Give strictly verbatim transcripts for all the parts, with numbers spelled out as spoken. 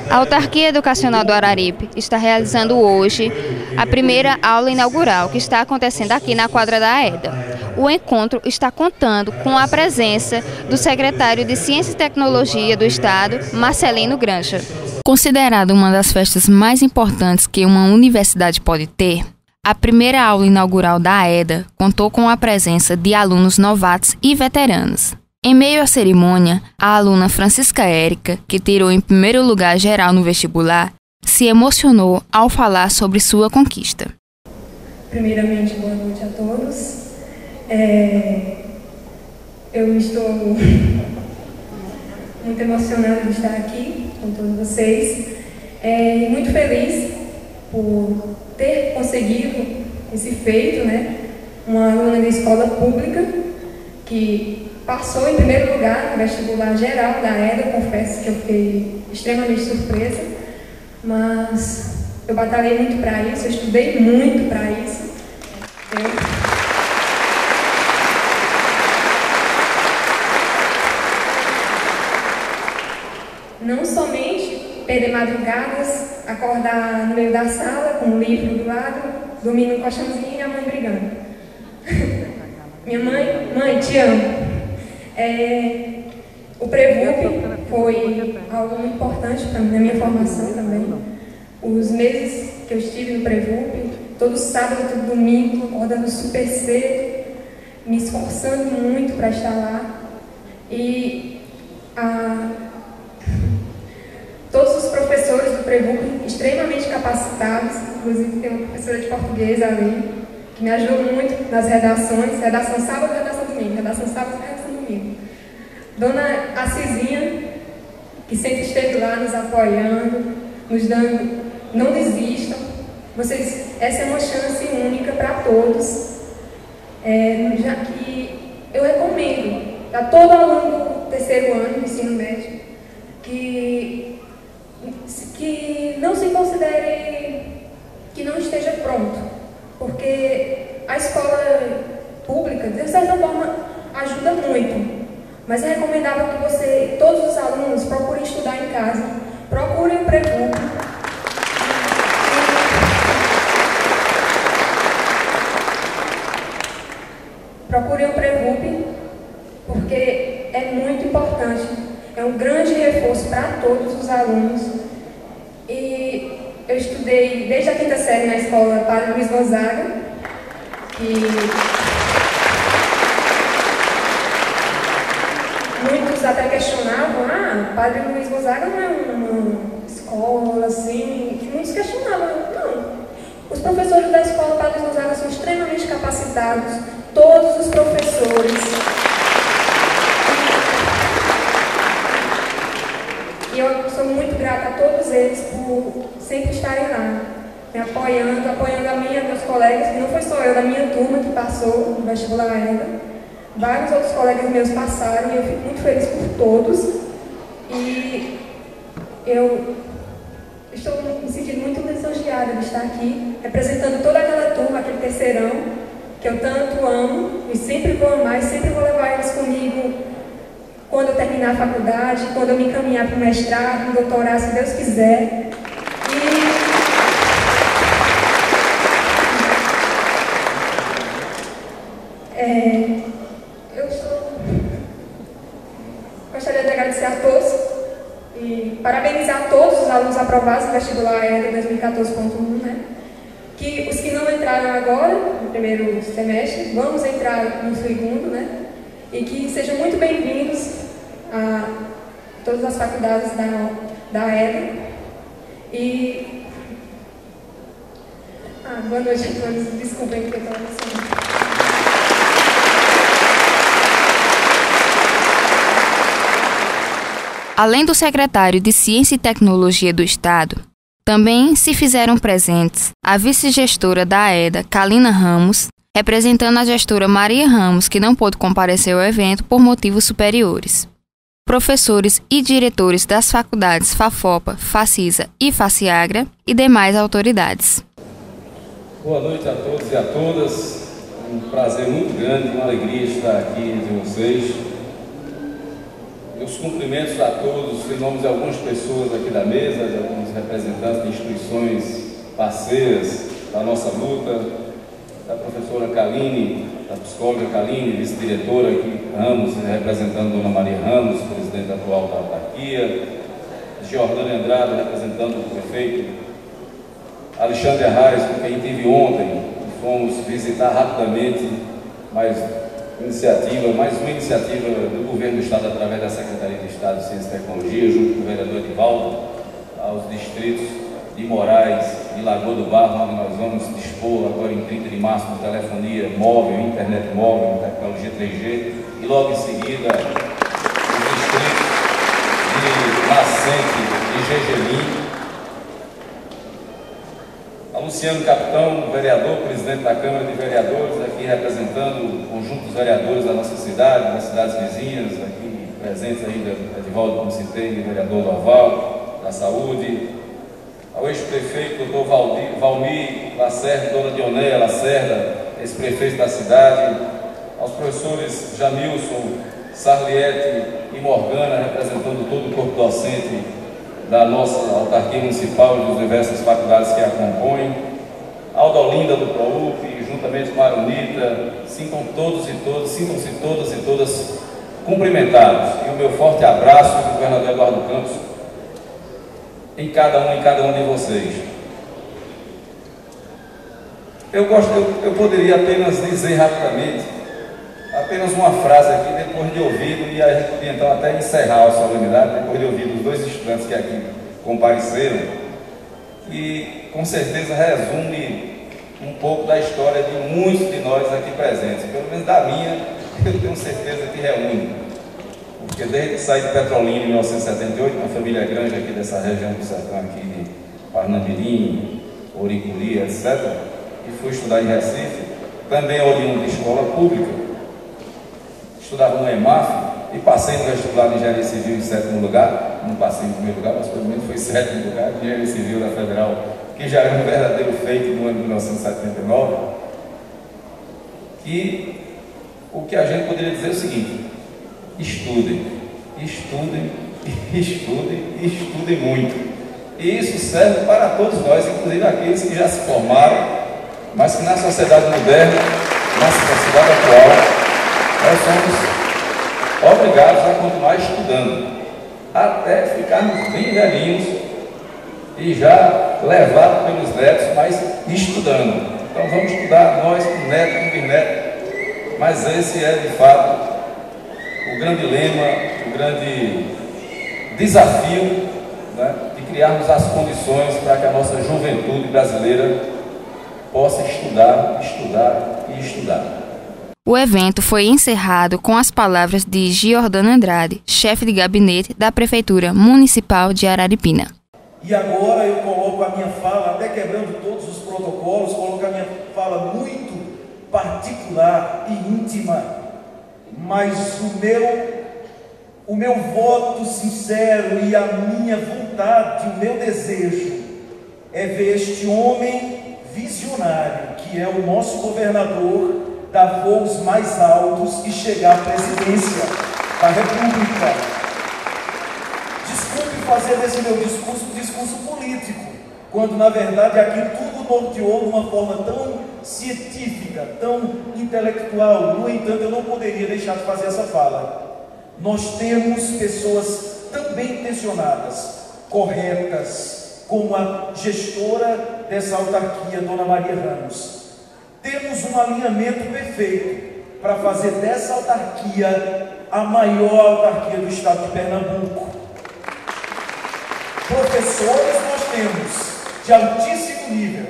A Autarquia Educacional do Araripe está realizando hoje a primeira aula inaugural, que está acontecendo aqui na quadra da EDA. O encontro está contando com a presença do secretário de Ciência e Tecnologia do Estado, Marcelino Granja. Considerada uma das festas mais importantes que uma universidade pode ter, a primeira aula inaugural da EDA contou com a presença de alunos novatos e veteranos. Em meio à cerimônia, a aluna Francisca Érica, que tirou em primeiro lugar geral no vestibular, se emocionou ao falar sobre sua conquista. Primeiramente, boa noite a todos. É... Eu estou muito emocionada de estar aqui com todos vocês é... e muito feliz por ter conseguido esse feito, né? Uma aluna de escola pública que passou em primeiro lugar no vestibular geral da EDA. Confesso que eu fiquei extremamente surpresa, mas eu batalhei muito para isso, eu estudei muito para isso. Eu... Não somente perder madrugadas, acordar no meio da sala com um livro do lado, dormir no colchãozinho e a mãe brigando. Minha mãe, mãe, te amo. É, o Prevup foi algo muito importante para mim, na minha formação também. Os meses que eu estive no Prevup, todo sábado, todo domingo, acordando super cedo, me esforçando muito para estar lá. E a, todos os professores do Prevup extremamente capacitados, inclusive tem uma professora de português ali, que me ajudou muito nas redações, redação sábado, redação domingo, redação sábado, redação domingo. Dona Assisinha, que sempre esteve lá nos apoiando, nos dando, não desistam, vocês, essa é uma chance única para todos, é, já que eu recomendo a todo aluno do terceiro ano do ensino médio que, que não se considere que não esteja pronto, porque a escola pública, de certa forma, ajuda muito, mas é recomendável que você, todos os alunos, procurem estudar em casa, procurem o Prevup. Procurem o Prevup, porque é muito importante, é um grande reforço para todos os alunos. E eu estudei desde a quinta série na escola Padre Luiz Gonzaga, e muitos até questionavam, ah, Padre Luiz Gonzaga não é uma escola assim, muitos questionavam, não. Os professores da escola Padre Luiz Gonzaga são extremamente capacitados, todos os professores. E eu sou muito grata a todos eles por sempre estarem lá, me apoiando, apoiando a mim e a meus colegas, que não foi só eu, da minha turma que passou no vestibular EDA. Vários outros colegas meus passaram e eu fico muito feliz por todos. E eu estou me sentindo muito lisonjeada de estar aqui, representando toda aquela turma, aquele terceirão, que eu tanto amo e sempre vou amar e sempre vou levar eles comigo quando eu terminar a faculdade, quando eu me encaminhar para o mestrado, para o doutorado, se Deus quiser. E é, eu sou... gostaria de agradecer a todos e parabenizar todos os alunos aprovados no vestibular EDA dois mil e quatorze ponto um, né? Que os que não entraram agora, no primeiro semestre, vamos entrar no segundo, né? E que sejam muito bem-vindos a todas as faculdades da, da EDA. E... Ah, boa noite a todos, desculpem que eu estou emocionada. Além do secretário de Ciência e Tecnologia do Estado, também se fizeram presentes a vice-gestora da EDA, Kalina Ramos, representando a gestora Maria Ramos, que não pôde comparecer ao evento por motivos superiores. Professores e diretores das faculdades FAFOPA, FACISA e FACIAGRA e demais autoridades. Boa noite a todos e a todas. Um prazer muito grande, uma alegria estar aqui entre vocês. Meus cumprimentos a todos, em nome de algumas pessoas aqui da mesa, representantes de instituições parceiras da nossa luta, da professora Kaline, da psicóloga Kaline, vice-diretora aqui, Ramos, representando Dona Maria Ramos, presidente atual da autarquia, Giordânia Andrade, representando o prefeito Alexandre Arraes, com quem tive ontem, e fomos visitar rapidamente mais iniciativa, mais uma iniciativa do Governo do Estado, através da Secretaria de Estado de Ciência e Tecnologia, junto com o vereador Edivaldo, aos distritos de Moraes e Lagoa do Barro, onde nós vamos dispor agora em trinta de março de telefonia móvel, internet móvel, tecnologia três G, e logo em seguida o distrito de Nascente e Gegelim. A Luciano Capitão, vereador, presidente da Câmara de Vereadores, aqui representando o conjunto dos vereadores da nossa cidade, das cidades vizinhas, aqui presentes ainda, Edivaldo, como citei, vereador do Aval, da Saúde, ao ex-prefeito, doutor Valdir, Valmir Lacerda, dona Dionéia Lacerda, ex-prefeito da cidade, aos professores Jamilson, Sarliette e Morgana, representando todo o corpo docente da nossa autarquia municipal e das diversas faculdades que a compõem, a Aldolinda do ProUP, juntamente com a Arunita, sintam todos e todas, sintam-se todas e todas cumprimentados. E o meu forte abraço do governador Eduardo Campos em cada um e cada um de vocês. Eu, gosto, eu, eu poderia apenas dizer rapidamente, apenas uma frase aqui, depois de ouvido, e a gente podia então até encerrar a solenidade, depois de ouvir os dois estudantes que aqui compareceram, que com certeza resume um pouco da história de muitos de nós aqui presentes, pelo menos da minha, eu tenho certeza que reúne. Porque desde que saí de Petrolina em mil novecentos e setenta e oito, uma família grande aqui dessa região do sertão, aqui de Parnamirim, Oricuri, etcétera, e fui estudar em Recife, também oriundo de escola pública, estudava no EMAF e passei no vestibular de Engenharia Civil em sétimo lugar, não passei em primeiro lugar, mas pelo menos foi sétimo lugar, Engenharia Civil da Federal, que já era um verdadeiro feito no ano de mil novecentos e setenta e nove, e o que a gente poderia dizer é o seguinte: estudem, estudem, estudem e estudem muito. E isso serve para todos nós, inclusive aqueles que já se formaram, mas que na sociedade moderna, na sociedade atual, nós somos obrigados a continuar estudando, até ficarmos bem velhinhos e já levados pelos netos, mas estudando. Então vamos estudar nós com neto, com bisneto, mas esse é de fato o grande lema, o grande desafio, né, de criarmos as condições para que a nossa juventude brasileira possa estudar, estudar e estudar. O evento foi encerrado com as palavras de Giordânia Andrade, chefe de gabinete da Prefeitura Municipal de Araripina. E agora eu coloco a minha fala, até quebrando todos os protocolos, coloco a minha fala muito particular e íntima, mas o meu, o meu voto sincero e a minha vontade, o meu desejo é ver este homem visionário, que é o nosso governador, dar voos mais altos e chegar à presidência da República. Desculpe fazer desse meu discurso um discurso político, quando na verdade aqui tudo norteou de uma forma tão científica, tão intelectual. No entanto, eu não poderia deixar de fazer essa fala. Nós temos pessoas tão bem intencionadas, corretas, como a gestora dessa autarquia, Dona Maria Ramos. Temos um alinhamento perfeito para fazer dessa autarquia a maior autarquia do estado de Pernambuco. Professores nós temos de altíssimo nível,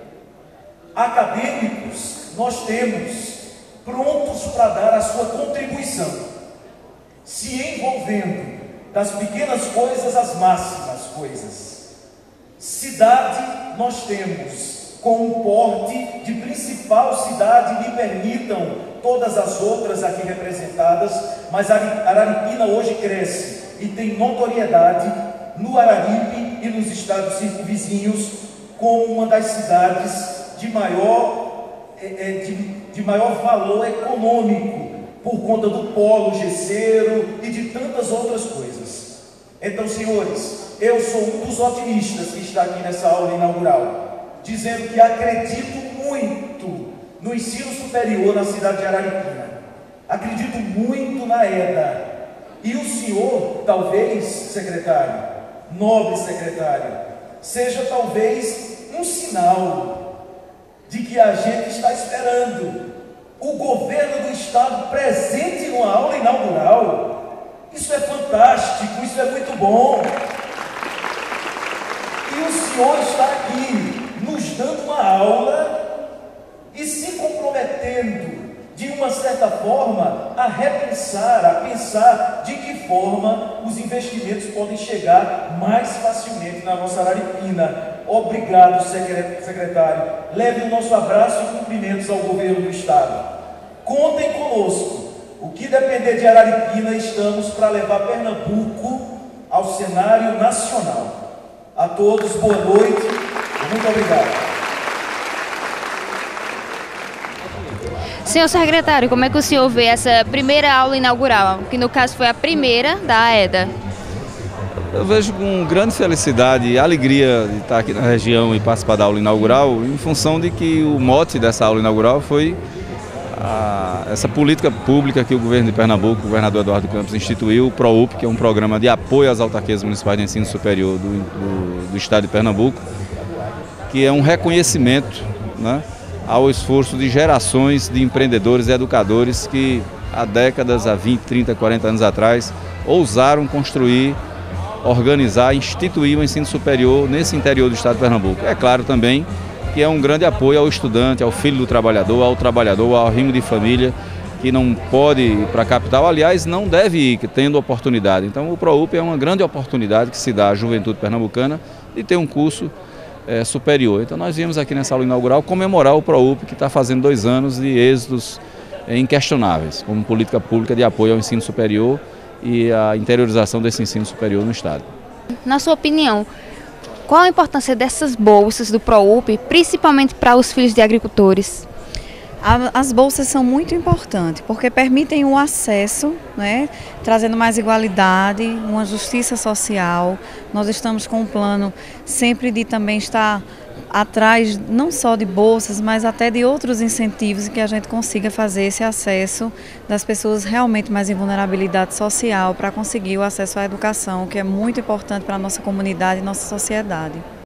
acadêmicos nós temos prontos para dar a sua contribuição, se envolvendo das pequenas coisas às máximas coisas. Cidade nós temos com um porte de principal cidade, me permitam todas as outras aqui representadas, mas Araripina hoje cresce e tem notoriedade no Araripe e nos estados circunvizinhos como uma das cidades de maior, de, de maior valor econômico, por conta do polo gesseiro e de tantas outras coisas. Então, senhores, eu sou um dos otimistas que está aqui nessa aula inaugural, dizendo que acredito muito no ensino superior na cidade de Araripina. Acredito muito na EDA. E o senhor, talvez, secretário, nobre secretário, seja talvez um sinal de que a gente está esperando o governo do estado presente numa aula inaugural. Isso é fantástico, isso é muito bom. E o senhor está aqui nos dando uma aula e se comprometendo de uma certa forma a repensar, a pensar de que forma os investimentos podem chegar mais facilmente na nossa Araripina. Obrigado, secretário. Leve o nosso abraço e cumprimentos ao governo do estado. Contem conosco. O que depender de Araripina, estamos para levar Pernambuco ao cenário nacional. A todos, boa noite e muito obrigado. Senhor secretário, como é que o senhor vê essa primeira aula inaugural, que no caso foi a primeira da EDA? Eu vejo com grande felicidade e alegria de estar aqui na região e participar da aula inaugural, em função de que o mote dessa aula inaugural foi a, essa política pública que o governo de Pernambuco, o governador Eduardo Campos, instituiu, o PROUP, que é um programa de apoio às autarquias municipais de ensino superior do, do, do estado de Pernambuco, que é um reconhecimento, né, ao esforço de gerações de empreendedores e educadores que há décadas, há vinte, trinta, quarenta anos atrás, ousaram construir, organizar, instituir o ensino superior nesse interior do estado de Pernambuco. É claro também que é um grande apoio ao estudante, ao filho do trabalhador, ao trabalhador, ao arrimo de família, que não pode ir para a capital, aliás, não deve ir, tendo oportunidade. Então o PROUP é uma grande oportunidade que se dá à juventude pernambucana de ter um curso É, superior. Então nós viemos aqui nessa aula inaugural comemorar o PROUP, que está fazendo dois anos de êxitos é, inquestionáveis, como política pública de apoio ao ensino superior e a interiorização desse ensino superior no estado. Na sua opinião, qual a importância dessas bolsas do PROUP, principalmente para os filhos de agricultores? As bolsas são muito importantes, porque permitem o acesso, né, trazendo mais igualdade, uma justiça social. Nós estamos com um plano sempre de também estar atrás, não só de bolsas, mas até de outros incentivos que a gente consiga fazer esse acesso das pessoas realmente mais em vulnerabilidade social para conseguir o acesso à educação, que é muito importante para a nossa comunidade e nossa sociedade.